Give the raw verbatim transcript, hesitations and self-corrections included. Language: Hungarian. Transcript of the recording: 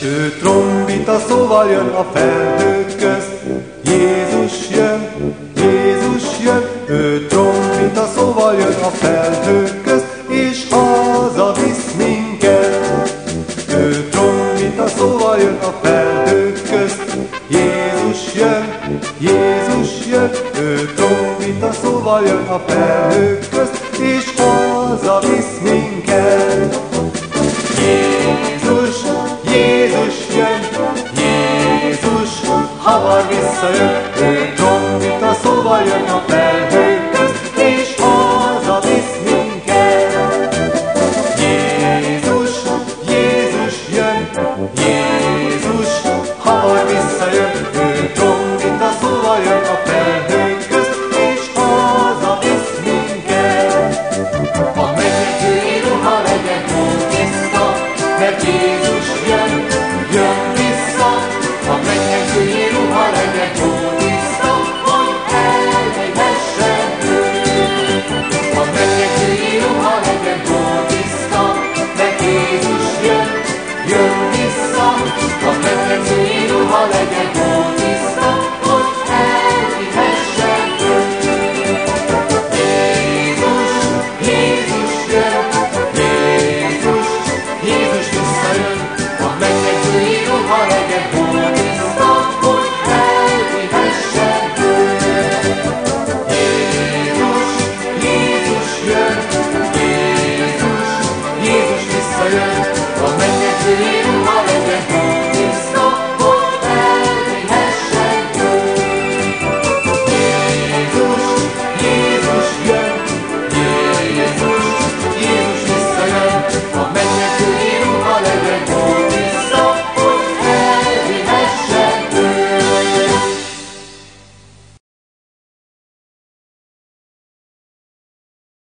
Ő trombita szóval jön a felhők közt. Jézus jön, Jézus jön, ő trombita szóval jön a felhők közt, és hazavisz minket. Ő trombita szóval jön a felhők közt. Jézus jön, Jézus jön, ő trombita szóval jön a felhők közt, és hazavisz minket. Jézus, Jézus jön, Jézus hamar visszajön.